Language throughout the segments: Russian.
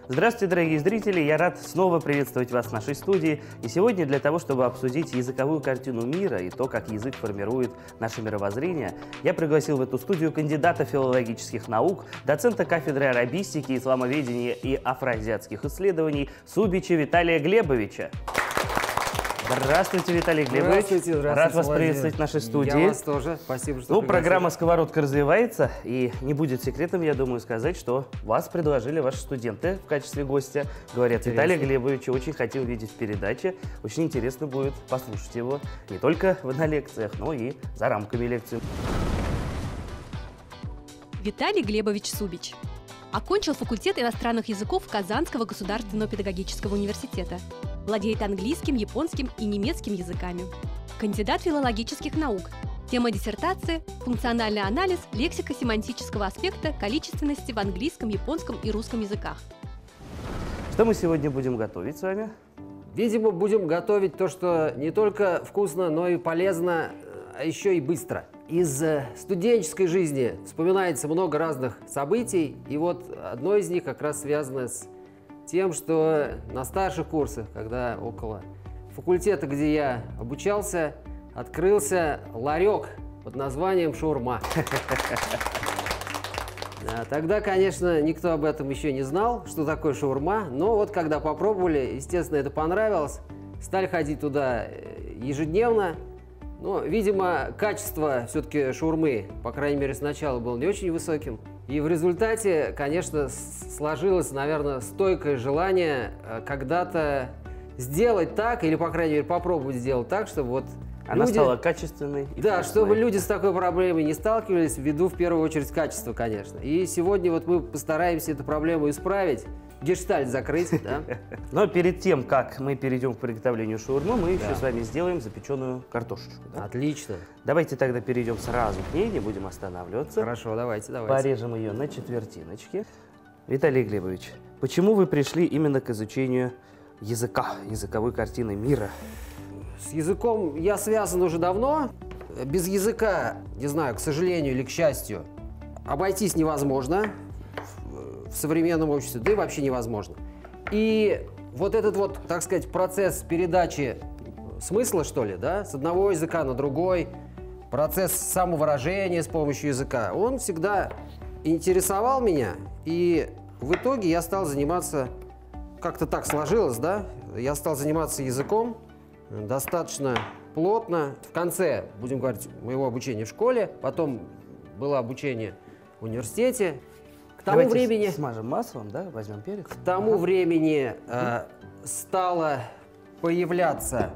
Здравствуйте, дорогие зрители! Я рад снова приветствовать вас в нашей студии. И сегодня для того, чтобы обсудить языковую картину мира и то, как язык формирует наше мировоззрение, я пригласил в эту студию кандидата филологических наук, доцента кафедры арабистики, исламоведения и афроазиатских исследований Субича Виталия Глебовича. Здравствуйте, Виталий Глебович. Здравствуйте, Рад вас приветствовать в нашей студии. Я вас тоже. Спасибо, что пригласили. Программа «Сковородка» развивается, и не будет секретом, я думаю, сказать, что вас предложили ваши студенты в качестве гостя. Говорят, Виталия Глебовича очень хотел видеть в передаче. Очень интересно будет послушать его не только на лекциях, но и за рамками лекций. Виталий Глебович Субич. Окончил факультет иностранных языков Казанского государственного педагогического университета. Владеет английским, японским и немецким языками. Кандидат филологических наук. Тема диссертации – функциональный анализ лексико-семантического аспекта количественности в английском, японском и русском языках. Что мы сегодня будем готовить с вами? Видимо, будем готовить то, что не только вкусно, но и полезно, а еще и быстро. Из студенческой жизни вспоминается много разных событий, и вот одно из них как раз связано с тем, что на старших курсах, когда около факультета, где я обучался, открылся ларек под названием «Шаурма». Тогда, конечно, никто об этом еще не знал, что такое шаурма, но вот когда попробовали, естественно, это понравилось, стали ходить туда ежедневно. Но, видимо, качество все-таки шаурмы, по крайней мере, сначала было не очень высоким. И в результате, конечно, сложилось, наверное, стойкое желание когда-то сделать так, или, по крайней мере, попробовать сделать так, чтобы вот она стала качественной. Да, чтобы люди с такой проблемой не сталкивались, ввиду, в первую очередь, качества, конечно. И сегодня вот мы постараемся эту проблему исправить, гештальт закрыть, да? Но перед тем, как мы перейдем к приготовлению шаурмы, мы еще с вами сделаем запеченную картошечку. Да? Отлично. Давайте тогда перейдем сразу к ней, не будем останавливаться. Хорошо, давайте. Порежем ее на четвертиночки. Виталий Глебович, почему вы пришли именно к изучению языка, языковой картины мира? С языком я связан уже давно. Без языка, не знаю, к сожалению или к счастью, обойтись невозможно в современном обществе, да и вообще невозможно. И вот этот вот, так сказать, процесс передачи смысла, что ли, да, с одного языка на другой, процесс самовыражения с помощью языка, он всегда интересовал меня. И в итоге я стал заниматься, как-то так сложилось, да, я стал заниматься языком достаточно плотно. В конце, будем говорить, моего обучения в школе, потом было обучение в университете. К тому времени смажем маслом, да, возьмем перец. К тому времени стало появляться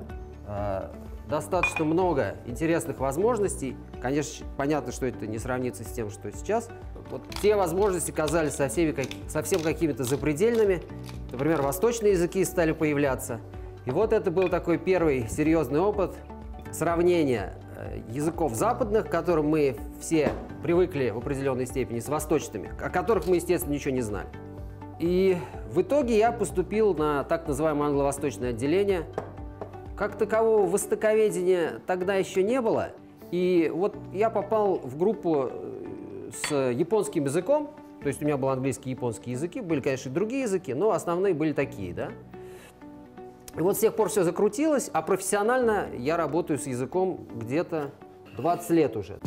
достаточно много интересных возможностей. Конечно, понятно, что это не сравнится с тем, что сейчас. Вот те возможности казались совсем какими-то запредельными. Например, восточные языки стали появляться. И вот это был такой первый серьезный опыт сравнения языков западных, к которым мы все привыкли в определенной степени, с восточными, о которых мы, естественно, ничего не знали. И в итоге я поступил на так называемое англо-восточное отделение. Как такового востоковедения тогда еще не было. И вот я попал в группу с японским языком, то есть у меня был английский и японский языки, были, конечно, и другие языки, но основные были такие, да. И вот с тех пор все закрутилось, а профессионально я работаю с языком где-то 20 лет уже.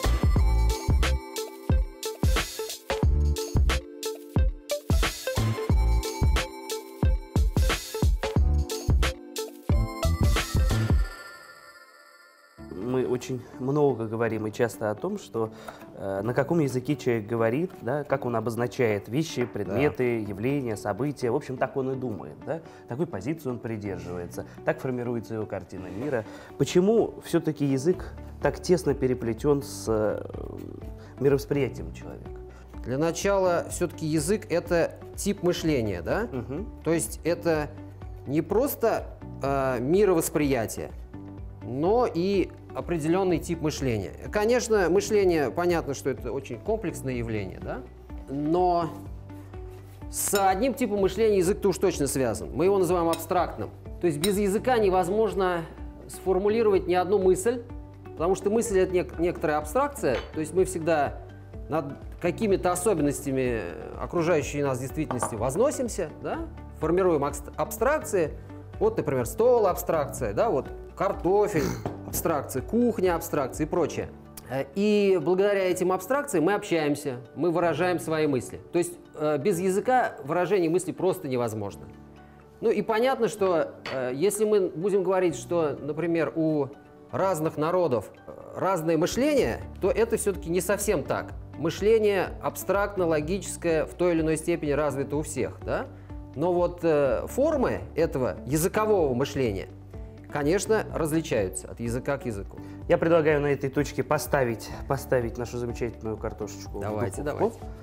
Мы очень много говорим и часто о том, что на каком языке человек говорит, да, как он обозначает вещи, предметы, явления, события. В общем, так он и думает, да? Такой позиции он придерживается, так формируется его картина мира. Почему все-таки язык так тесно переплетен с мировосприятием человека? Для начала, все-таки язык – это тип мышления, да? То есть это не просто мировосприятие, но и определенный тип мышления. Конечно, мышление, понятно, что это очень комплексное явление, да? Но с одним типом мышления язык-то уж точно связан. Мы его называем абстрактным. То есть без языка невозможно сформулировать ни одну мысль, потому что мысль – это некоторая абстракция. То есть мы всегда над какими-то особенностями окружающей нас действительности возносимся, да? Формируем абстракции. Вот, например, стол абстракция, да, вот картофель абстракция, кухня абстракция и прочее. И благодаря этим абстракциям мы общаемся, мы выражаем свои мысли. То есть без языка выражение мысли просто невозможно. Ну и понятно, что если мы будем говорить, что, например, у разных народов разное мышление, то это все-таки не совсем так. Мышление абстрактно-логическое в той или иной степени развито у всех, да? Но вот формы этого языкового мышления, конечно, различаются от языка к языку. Я предлагаю на этой точке поставить нашу замечательную картошечку. Давайте, в духовку. давайте.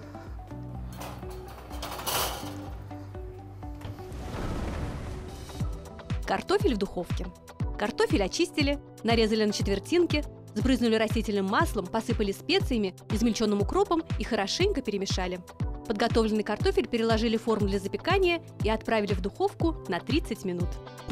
Картофель в духовке. Картофель очистили, нарезали на четвертинки, сбрызнули растительным маслом, посыпали специями, измельченным укропом и хорошенько перемешали. Подготовленный картофель переложили в форму для запекания и отправили в духовку на 30 минут.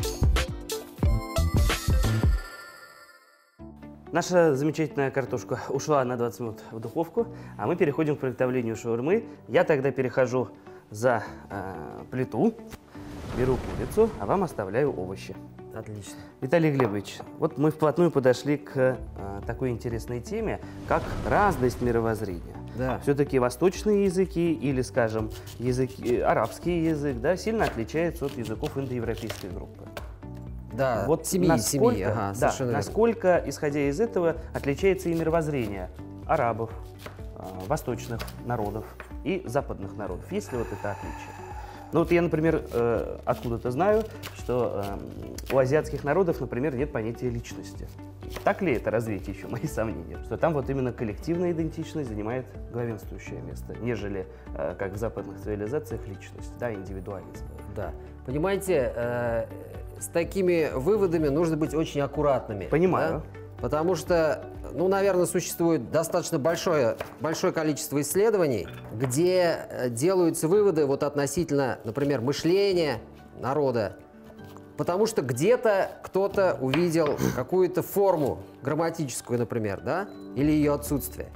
Наша замечательная картошка ушла на 20 минут в духовку, а мы переходим к приготовлению шаурмы. Я тогда перехожу за плиту, беру курицу, а вам оставляю овощи. Отлично. Виталий Глебович, вот мы вплотную подошли к такой интересной теме, как разность мировоззрения. Да. Все-таки восточные языки или, скажем, арабский язык, да, сильно отличаются от языков индоевропейской группы. Да, Вот семьи, ага, да, совершенно верно. насколько, исходя из этого, отличается и мировоззрение арабов, восточных народов и западных народов? Есть ли вот это отличие? Ну вот я, например, откуда-то знаю, что у азиатских народов, например, нет понятия личности. Так ли это, развейте еще мои сомнения, что там вот именно коллективная идентичность занимает главенствующее место, нежели, как в западных цивилизациях, личность, да, индивидуализм. Да. Понимаете, с такими выводами нужно быть очень аккуратными. Понимаю. Да? Потому что, ну, наверное, существует достаточно большое количество исследований, где делаются выводы вот относительно, например, мышления народа, потому что где-то кто-то увидел какую-то форму грамматическую, например, да, или ее отсутствие.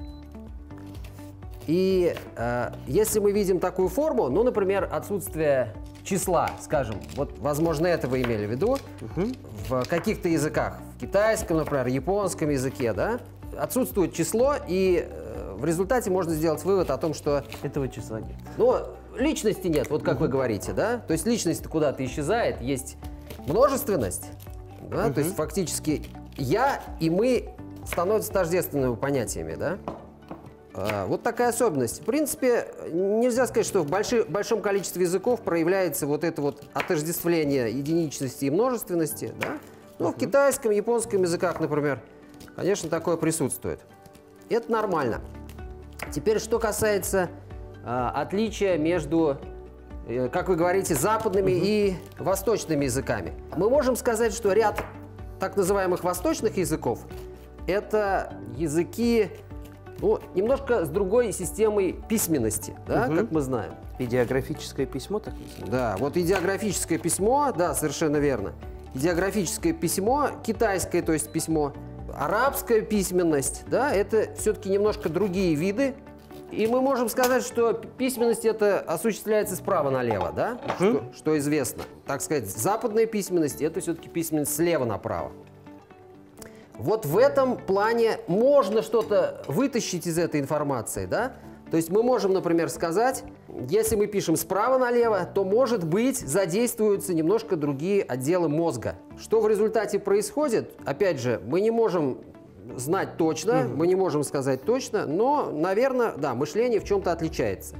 И если мы видим такую форму, ну, например, отсутствие числа, скажем, вот, возможно, это вы имели в виду, в каких-то языках, в китайском, например, японском языке, да, отсутствует число, и в результате можно сделать вывод о том, что... Этого числа нет. Ну, личности нет, вот как вы говорите, да, то есть личность куда-то исчезает, есть множественность, да, то есть фактически я и мы становятся тождественными понятиями, да. Вот такая особенность. В принципе, нельзя сказать, что в большом количестве языков проявляется вот это вот отождествление единичности и множественности. Да? Но в китайском, японском языках, например, конечно, такое присутствует. Это нормально. Теперь, что касается отличия между, как вы говорите, западными и восточными языками. Мы можем сказать, что ряд так называемых восточных языков – это языки, ну, немножко с другой системой письменности, да, как мы знаем. Идеографическое письмо, так называемое? Да, вот идеографическое письмо, да, совершенно верно. Идеографическое письмо, китайское, то есть письмо, арабская письменность, да, это все-таки немножко другие виды. И мы можем сказать, что письменность это осуществляется справа налево, да, что известно. Так сказать, западная письменность это все-таки письменность слева направо. Вот в этом плане можно что-то вытащить из этой информации, да? То есть мы можем, например, сказать, если мы пишем справа налево, то, может быть, задействуются немножко другие отделы мозга. Что в результате происходит, опять же, мы не можем знать точно, мы не можем сказать точно, но, наверное, да, мышление в чем-то отличается.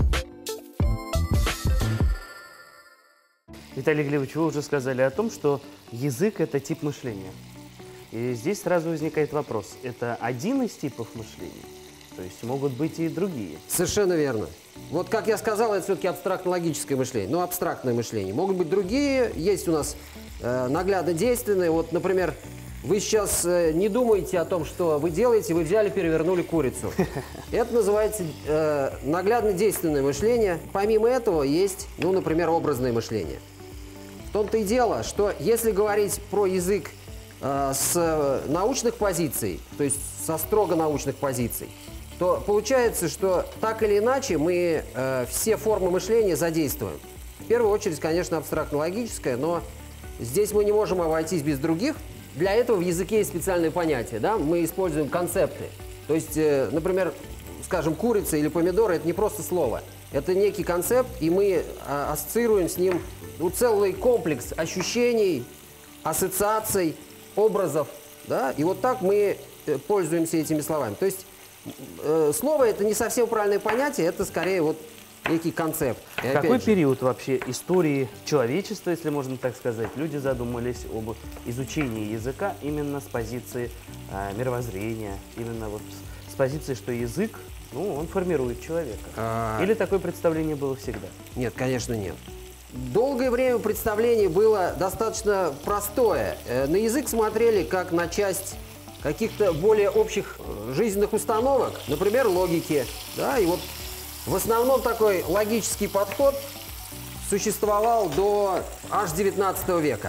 Виталий Глебович, вы уже сказали о том, что язык – это тип мышления. И здесь сразу возникает вопрос, это один из типов мышления? То есть могут быть и другие? Совершенно верно. Вот как я сказал, это все-таки абстрактно-логическое мышление, ну, абстрактное мышление. Могут быть другие, есть у нас наглядно-действенные. Вот, например, вы сейчас не думаете о том, что вы делаете, вы взяли, перевернули курицу. Это называется наглядно-действенное мышление. Помимо этого есть, ну, например, образное мышление. В том-то и дело, что если говорить про язык с научных позиций, то есть со строго научных позиций, то получается, что так или иначе мы все формы мышления задействуем. В первую очередь, конечно, абстрактно-логическое, но здесь мы не можем обойтись без других. Для этого в языке есть специальные понятия, да? Мы используем концепты. То есть, например, скажем, курица или помидор – это не просто слово. Это некий концепт, и мы ассоциируем с ним целый комплекс ощущений, ассоциаций, образов. Да? И вот так мы пользуемся этими словами. То есть слово – это не совсем правильное понятие, это скорее вот некий концепт. И Какой период вообще истории человечества, если можно так сказать, люди задумались об изучении языка именно с позиции мировоззрения, именно вот с позиции, что язык, ну, он формирует человека? Или такое представление было всегда? Нет, конечно, нет. Долгое время представление было достаточно простое. На язык смотрели как на часть каких-то более общих жизненных установок, например, логики. Да? И вот в основном такой логический подход существовал до аж 19 века.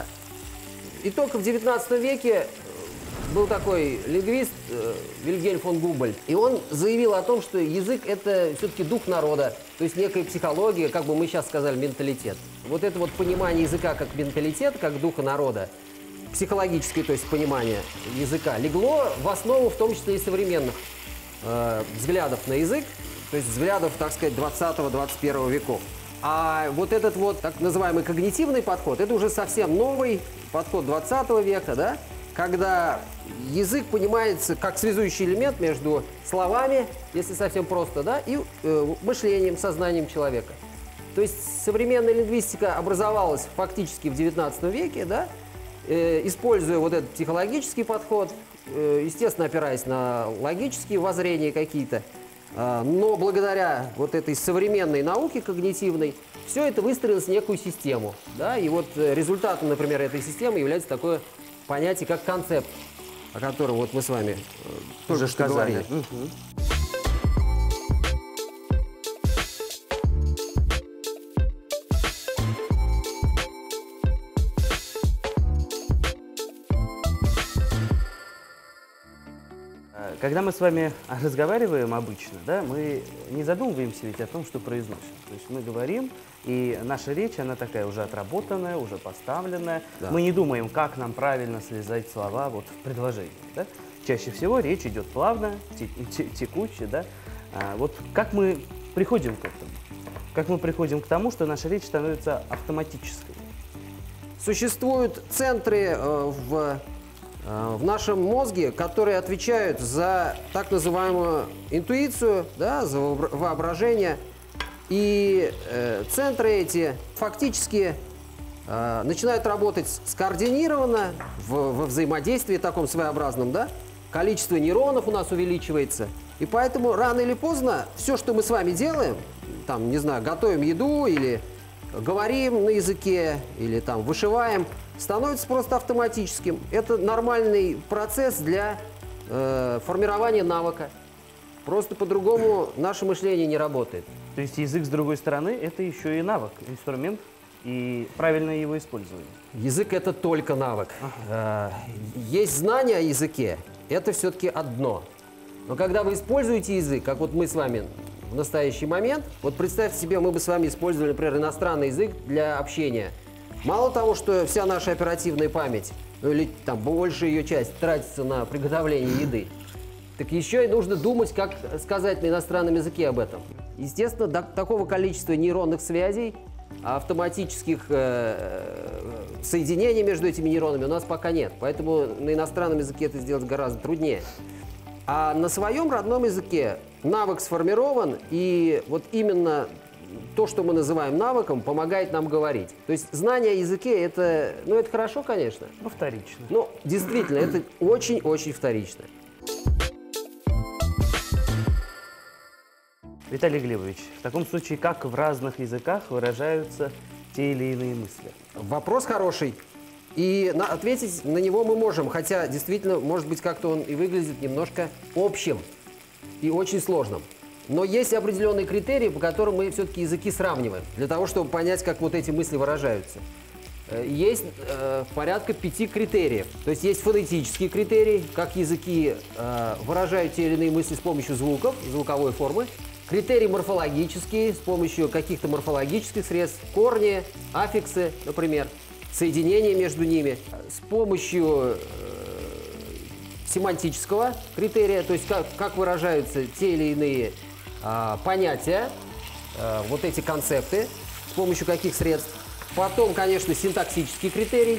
И только в 19 веке был такой лингвист Вильгельм фон Гумбольдт, и он заявил о том, что язык – это все-таки дух народа, то есть некая психология, как бы мы сейчас сказали, менталитет. Вот это вот понимание языка как менталитет, как духа народа, психологическое, то есть понимание языка, легло в основу, в том числе и современных взглядов на язык, то есть взглядов, так сказать, 20-21 веков. А вот этот вот так называемый когнитивный подход – это уже совсем новый подход 20 века, да? Когда язык понимается как связующий элемент между словами, если совсем просто, да, и мышлением, сознанием человека. То есть современная лингвистика образовалась фактически в 19 веке, да, используя вот этот психологический подход, естественно, опираясь на логические воззрения какие-то, но благодаря вот этой современной науке когнитивной все это выстроилось в некую систему, да, и вот результатом, например, этой системы является такое понятие, как концепт, о котором вот мы с вами тоже что говорили. Когда мы с вами разговариваем обычно, да, мы не задумываемся ведь о том, что произносим. То есть мы говорим, и наша речь, она такая уже отработанная, уже поставленная. Да. Мы не думаем, как нам правильно связать слова вот в предложении. Да? Чаще всего речь идет плавно, текуче. Да? Вот как мы приходим к этому? Как мы приходим к тому, что наша речь становится автоматической? Существуют центры в нашем мозге, которые отвечают за так называемую интуицию, да, за воображение. И центры эти фактически начинают работать скоординированно, во взаимодействии таком своеобразном, да? Количество нейронов у нас увеличивается. И поэтому рано или поздно все, что мы с вами делаем, там, не знаю, готовим еду или говорим на языке, или там вышиваем, становится просто автоматическим. Это нормальный процесс для формирования навыка. Просто по-другому наше мышление не работает. То есть язык, с другой стороны, это еще и навык, инструмент и правильное его использование. Язык – это только навык. Есть знания о языке, это все-таки одно. Но когда вы используете язык, как вот мы с вами в настоящий момент, вот представьте себе, мы бы с вами использовали, например, иностранный язык для общения. Мало того, что вся наша оперативная память, ну или там большая ее часть тратится на приготовление еды, так еще и нужно думать, как сказать на иностранном языке об этом. Естественно, такого количества нейронных связей, автоматических соединений между этими нейронами у нас пока нет. Поэтому на иностранном языке это сделать гораздо труднее. А на своем родном языке навык сформирован, и вот именно то, что мы называем навыком, помогает нам говорить. То есть знание о языке, это хорошо, конечно. Ну, вторично. Но действительно, это очень-очень вторично. Виталий Глебович, в таком случае, как в разных языках выражаются те или иные мысли? Вопрос хороший. И ответить на него мы можем, хотя действительно, может быть, как-то он и выглядит немножко общим и очень сложным. Но есть определенные критерии, по которым мы все-таки языки сравниваем, для того, чтобы понять, как вот эти мысли выражаются. есть порядка 5 критериев. То есть есть фонетический критерий, как языки выражают те или иные мысли с помощью звуков, звуковой формы. Критерий морфологический, с помощью каких-то морфологических средств, корни, аффиксы, например, соединения между ними. С помощью семантического критерия, то есть как выражаются те или иные понятия, вот эти концепты, с помощью каких средств. Потом, конечно, синтаксический критерий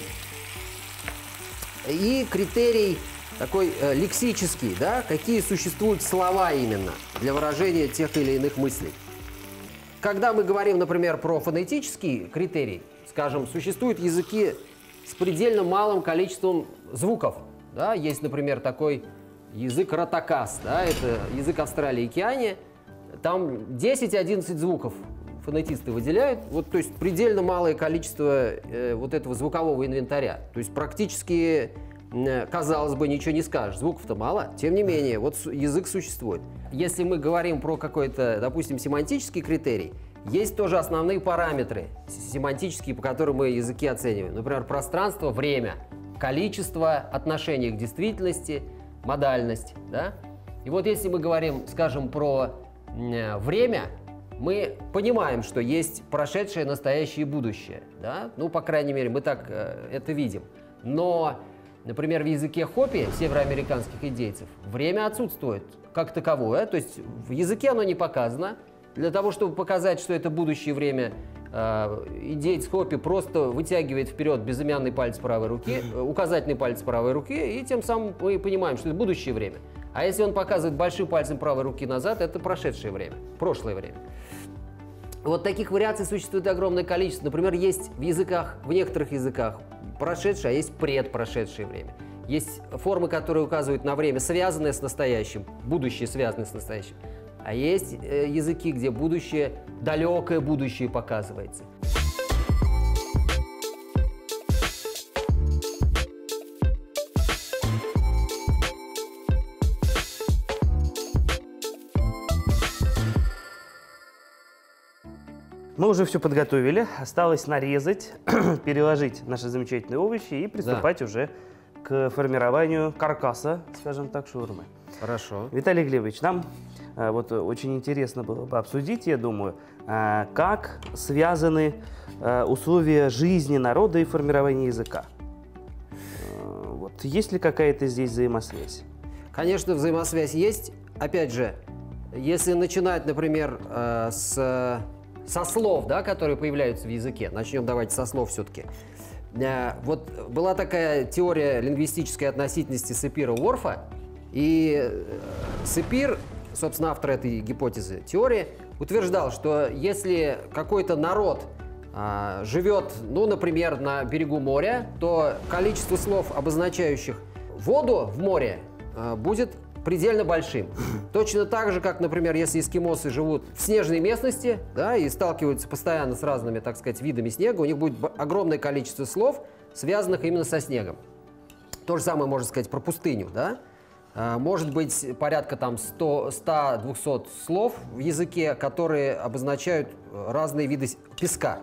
и критерий такой лексический, да, какие существуют слова именно для выражения тех или иных мыслей. Когда мы говорим, например, про фонетический критерий, скажем, существуют языки с предельно малым количеством звуков. Да? Есть, например, такой язык ратакас, да, это язык Австралии и Океании. Там 10-11 звуков фонетисты выделяют, вот, то есть предельно малое количество вот этого звукового инвентаря. То есть практически, казалось бы, ничего не скажешь, звуков-то мало, тем не менее, вот язык существует. Если мы говорим про какой-то, допустим, семантический критерий, есть тоже основные параметры семантические, по которым мы языки оцениваем. Например, пространство, время, количество, отношение к действительности, модальность. Да? И вот если мы говорим, скажем, про время, мы понимаем, что есть прошедшее, настоящее и будущее. Да? Ну, по крайней мере, мы так это видим. Но, например, в языке хопи североамериканских индейцев время отсутствует как таковое. То есть в языке оно не показано. Для того, чтобы показать, что это будущее время, индеец хопи просто вытягивает вперед безымянный палец правой руки, указательный палец правой руки, и тем самым мы понимаем, что это будущее время. А если он показывает большим пальцем правой руки назад, это прошедшее время, прошлое время. Вот таких вариаций существует огромное количество. Например, есть в языках, в некоторых языках прошедшее, а есть предпрошедшее время. Есть формы, которые указывают на время, связанное с настоящим, будущее, связанное с настоящим. А есть языки, где будущее, далекое будущее показывается. Мы уже все подготовили, осталось нарезать, переложить наши замечательные овощи и приступать уже к формированию каркаса, скажем так, шаурмы. Хорошо. Виталий Глебович, нам вот очень интересно было бы обсудить, я думаю, как связаны условия жизни народа и формирования языка. Вот, есть ли какая-то здесь взаимосвязь? Конечно, взаимосвязь есть. Опять же, если начинать, например, со слов, да, которые появляются в языке, начнем давайте со слов все-таки. Вот была такая теория лингвистической относительности Сапира-Уорфа, и Сапир, собственно, автор этой гипотезы теории, утверждал, что если какой-то народ живет, ну, например, на берегу моря, то количество слов, обозначающих воду в море, будет предельно большим. Точно так же, как, например, если эскимосы живут в снежной местности, да, и сталкиваются постоянно с разными, так сказать, видами снега, у них будет огромное количество слов, связанных именно со снегом. То же самое можно сказать про пустыню, да? Может быть порядка там 100-200 слов в языке, которые обозначают разные виды песка,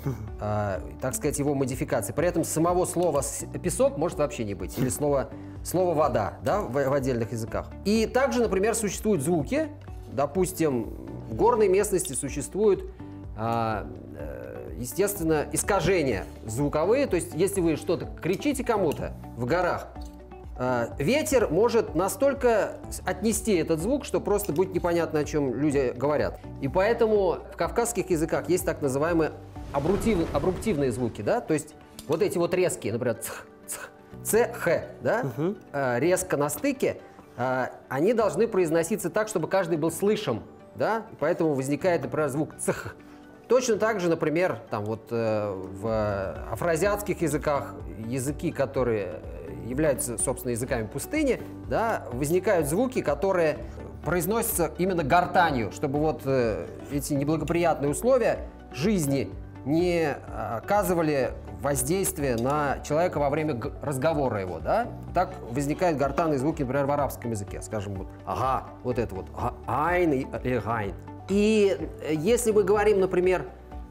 так сказать, его модификации. При этом самого слова «песок» может вообще не быть, или слово «вода», да, в отдельных языках. И также, например, существуют звуки. Допустим, в горной местности существуют, естественно, искажения звуковые. То есть, если вы что-то кричите кому-то в горах, ветер может настолько отнести этот звук, что просто будет непонятно, о чем люди говорят. И поэтому в кавказских языках есть так называемые абруптивные звуки, да, то есть вот эти вот резкие, например, цх, цх, ц, х, да, резко на стыке, они должны произноситься так, чтобы каждый был слышим, да, и поэтому возникает, например, звук цх. Точно так же, например, там вот в афроазиатских языках, языки, которые являются, собственно, языками пустыни, да, возникают звуки, которые произносятся именно гортанью, чтобы вот эти неблагоприятные условия жизни не оказывали воздействие на человека во время разговора его, да? Так возникают гортанные звуки, например, в арабском языке, скажем, вот ага, вот это вот айн или гайн. И если мы говорим, например,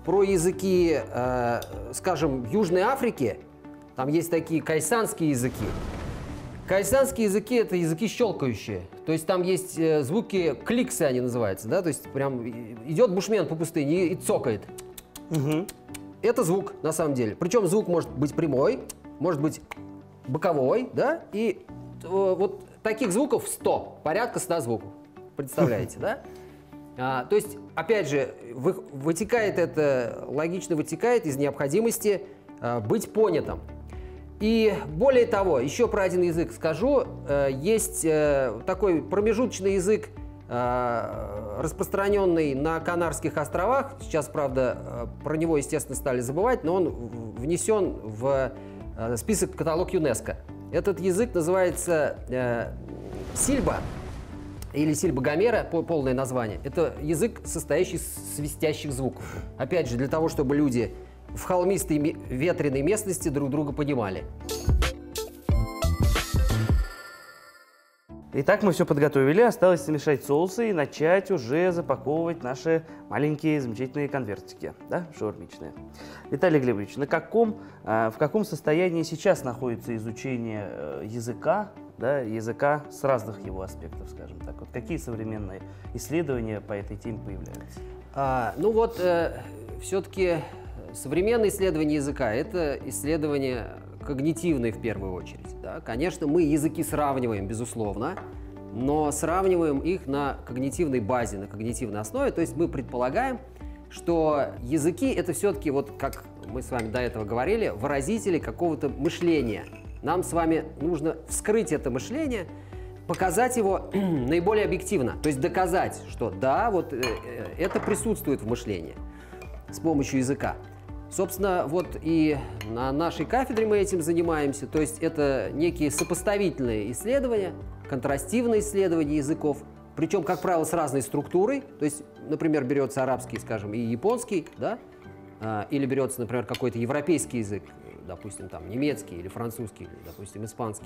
про языки, скажем, Южной Африки, там есть такие кайсанские языки. Кайсанские языки — это языки щелкающие. То есть там есть звуки, кликсы они называются, да, то есть прям идет бушмен по пустыне и цокает. Угу. Это звук на самом деле. Причем звук может быть прямой, может быть боковой, да, и вот таких звуков 100, порядка 100 звуков. Представляете, да? То есть, опять же, вытекает это, логично вытекает из необходимости быть понятым. И более того, еще про один язык скажу. Есть такой промежуточный язык, распространенный на Канарских островах. Сейчас, правда, про него, естественно, стали забывать, но он внесен в список, каталог ЮНЕСКО. Этот язык называется сильба, или сильба Гомера, полное название. Это язык, состоящий из свистящих звуков. Опять же, для того, чтобы люди в холмистой ветреной местности друг друга понимали. Итак, мы все подготовили, осталось смешать соусы и начать уже запаковывать наши маленькие замечательные конвертики, да, шаурмичные. Виталий Глебович, в каком состоянии сейчас находится изучение языка, да, языка с разных его аспектов, скажем так? Вот какие современные исследования по этой теме появляются? Все-таки современное исследование языка — это исследование когнитивные в первую очередь. Да? Конечно, мы языки сравниваем, безусловно, но сравниваем их на когнитивной базе, на когнитивной основе. То есть мы предполагаем, что языки — это все-таки, вот как мы с вами до этого говорили, выразители какого-то мышления. Нам с вами нужно вскрыть это мышление, показать его наиболее объективно, то есть доказать, что да, вот это присутствует в мышлении с помощью языка. Собственно, вот и на нашей кафедре мы этим занимаемся, то есть это некие сопоставительные исследования, контрастивные исследования языков, причем, как правило, с разной структурой, то есть, например, берется арабский, скажем, и японский, да, или берется, например, какой-то европейский язык, допустим, там, немецкий или французский, или, допустим, испанский,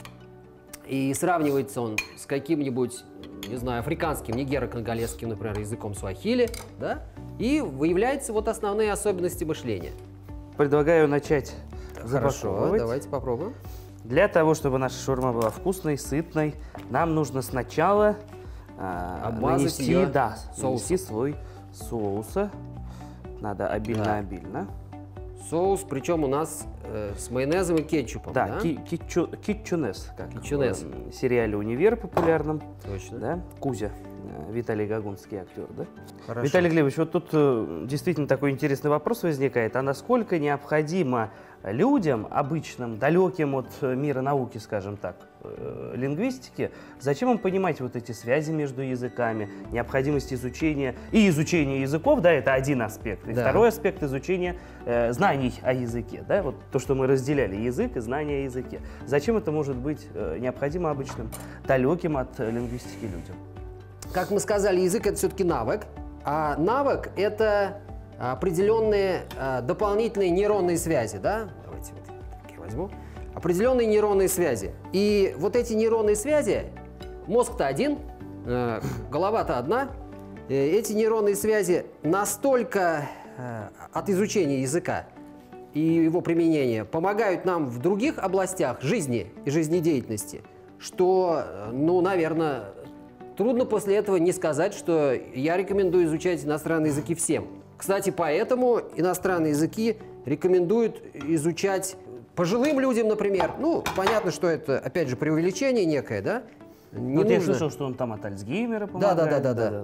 и сравнивается он с каким-нибудь, не знаю, африканским, нигеро-конголезским, например, языком суахили, да, и выявляются вот основные особенности мышления. Предлагаю начать Хорошо, запаковывать. давайте попробуем. Для того, чтобы наша шаурма была вкусной, сытной, нам нужно сначала Обмазать нанести, ее нанести слой соуса. Надо обильно-обильно. Соус, причем у нас с майонезом и кетчупом, да? Да, китчунес, как Китчунес. в сериале «Универ» популярном. Точно. Да? Кузя, Виталий Гагунский актер, да? Хорошо. Виталий Глебович, вот тут действительно такой интересный вопрос возникает. А насколько необходимо людям, обычным, далеким от мира науки, скажем так, лингвистики, зачем им понимать вот эти связи между языками, необходимость изучения, и изучение языков, да, это один аспект, и второй аспект — изучения знаний о языке, да, вот то, что мы разделяли, язык и знания о языке. Зачем это может быть необходимо обычным, далеким от лингвистики людям? Как мы сказали, язык — это все-таки навык, а навык — это определенные дополнительные нейронные связи, да? Давайте вот такие возьму. Определенные нейронные связи. И вот эти нейронные связи, мозг-то один, голова-то одна, эти нейронные связи настолько от изучения языка и его применения помогают нам в других областях жизни и жизнедеятельности, что, ну, наверное, трудно после этого не сказать, что я рекомендую изучать иностранные языки всем. Кстати, поэтому иностранные языки рекомендуют изучать пожилым людям, например. Ну, понятно, что это, опять же, преувеличение некое, да? Не вот нужно... я слышал, что он там от Альцгеймера помогает. Да.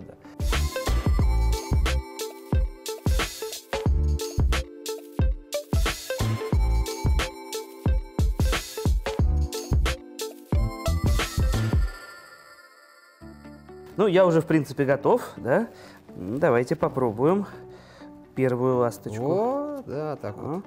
Ну, я уже, в принципе, готов, да? Давайте попробуем первую ласточку. О, да, так вот.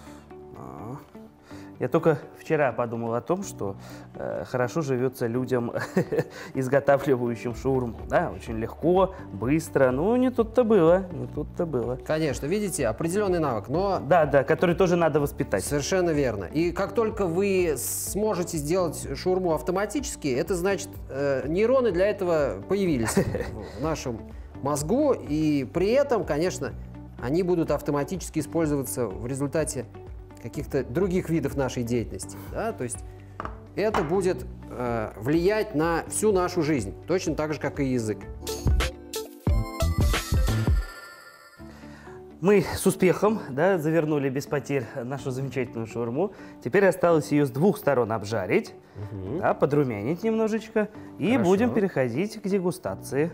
Я только вчера подумал о том, что хорошо живется людям, изготавливающим шаурму. Да, очень легко, быстро. Ну, не тут-то было, не тут-то было. Конечно, видите, определенный навык, но... Да, который тоже надо воспитать. Совершенно верно. И как только вы сможете сделать шаурму автоматически, это значит, нейроны для этого появились в нашем мозгу. И при этом, конечно, они будут автоматически использоваться в результате каких-то других видов нашей деятельности. Да? То есть это будет влиять на всю нашу жизнь, точно так же, как и язык. Мы с успехом, да, завернули без потерь нашу замечательную шаурму. Теперь осталось ее с двух сторон обжарить, да, подрумянить немножечко. И Хорошо. будем переходить к дегустации.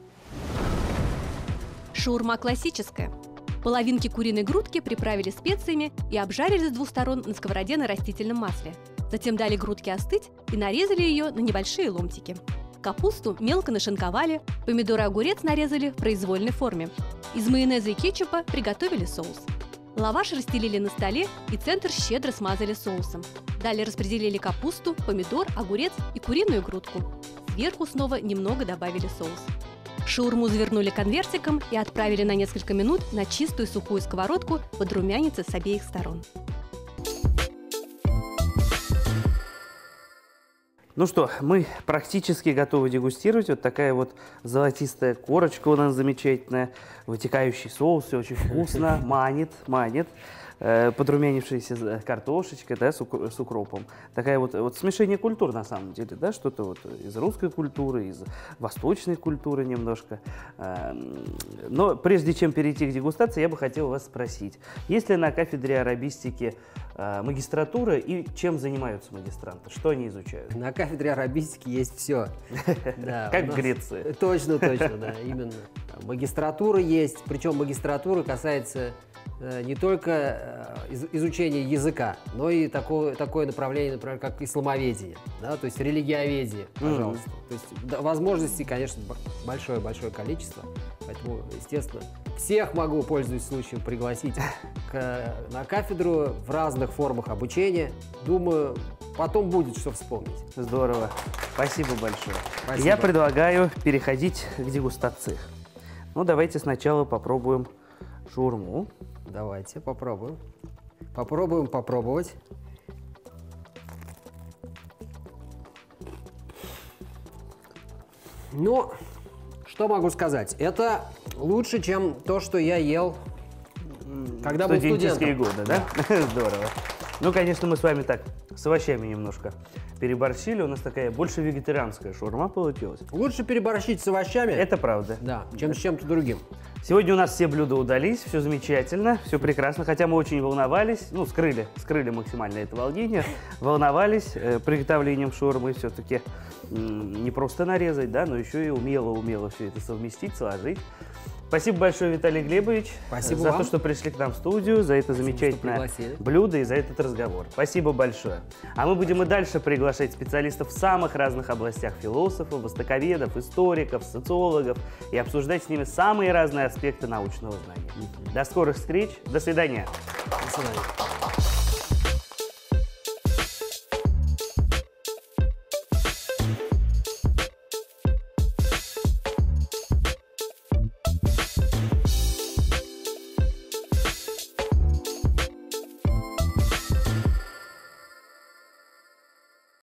Шаурма классическая. Половинки куриной грудки приправили специями и обжарили с двух сторон на сковороде на растительном масле. Затем дали грудке остыть и нарезали ее на небольшие ломтики. Капусту мелко нашинковали, помидоры и огурец нарезали в произвольной форме. Из майонеза и кетчупа приготовили соус. Лаваш расстелили на столе и центр щедро смазали соусом. Далее распределили капусту, помидор, огурец и куриную грудку. Сверху снова немного добавили соус. Шаурму завернули конвертиком и отправили на несколько минут на чистую сухую сковородку подрумяниться с обеих сторон. Ну что, мы практически готовы дегустировать. Вот такая вот золотистая корочка у нас замечательная, вытекающий соус, все очень вкусно, манит. Подрумянившаяся картошечка, да, с укропом. Такая вот смешение культур на самом деле, да, что-то вот из русской культуры, из восточной культуры немножко. Но прежде чем перейти к дегустации, я бы хотел вас спросить, есть ли на кафедре арабистики магистратура и чем занимаются магистранты, что они изучают? На кафедре арабистики есть все. Как в Греции. Точно, да, именно. Магистратура есть, причем магистратура касается не только изучения языка, но и такое направление, например, как исламоведение, да, то есть религиоведение, пожалуйста. То есть возможностей, конечно, большое количество, поэтому, естественно, всех могу, пользуясь случаем, пригласить на кафедру в разных формах обучения. Думаю, потом будет что вспомнить. Здорово. Спасибо большое. Спасибо. Я предлагаю переходить к дегустации. Ну, давайте сначала попробуем шаурму. Давайте попробуем. Попробуем попробовать. Ну, что могу сказать? Это лучше, чем то, что я ел, когда был Студенческие студентом. годы, да? Здорово. Ну, конечно, мы с вами так с овощами немножко переборщили. У нас такая больше вегетарианская шаурма получилась. Лучше переборщить с овощами, Это правда. да, чем с чем-то другим. Сегодня у нас все блюда удались, все замечательно, все прекрасно. Хотя мы очень волновались, ну, скрыли максимально это волнение, волновались приготовлением шаурмы все-таки не просто нарезать, да, но еще и умело все это совместить, сложить. Спасибо большое, Виталий Глебович, Спасибо за вам. то, что пришли к нам в студию, за это Спасибо, замечательное что пригласили. блюдо и за этот разговор. Спасибо большое. А мы будем и дальше приглашать специалистов в самых разных областях: философов, востоковедов, историков, социологов, и обсуждать с ними самые разные аспекты научного знания. До скорых встреч, до свидания. До свидания.